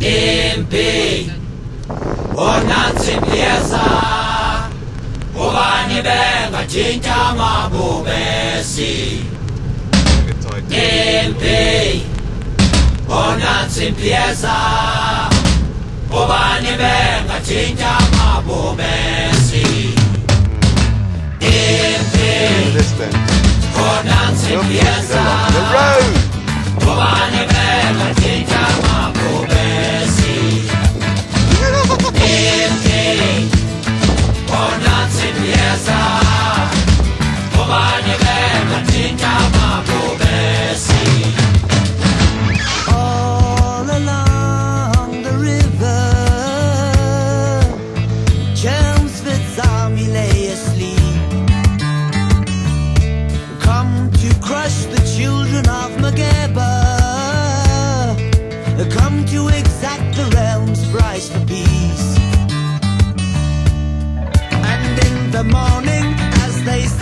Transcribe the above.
Impi onansi mpieza ubani benga jinja mabubesi. Impi onansi mpieza ubani benga jinja mabubesi. Impi onansi mpieza ubani benga jinja mabubesi. Impi onansi mpieza ubani benga jinja mabubesi. All along the river, Chelmsford's army lay asleep, come to crush the children of Mageba, come to exact the realm's price for peace. And in the morning, as they